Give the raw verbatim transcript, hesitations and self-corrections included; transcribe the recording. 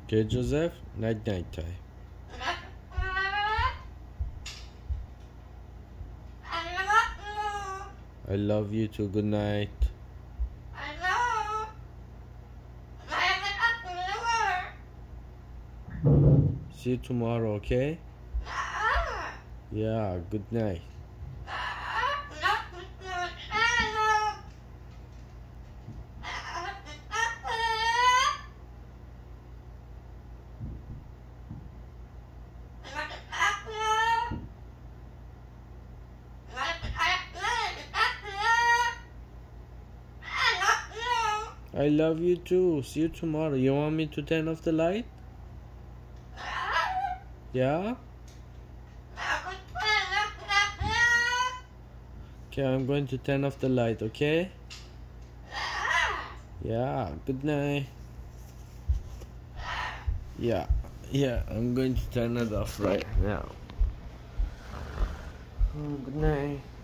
Okay, Joseph, night night time. I love you too. Good night. See you tomorrow, okay? Yeah, good night. I love you too. See you tomorrow. You want me to turn off the light? Yeah? Okay, I'm going to turn off the light, okay? Yeah, good night. Yeah, yeah, I'm going to turn it off right now. Oh, good night.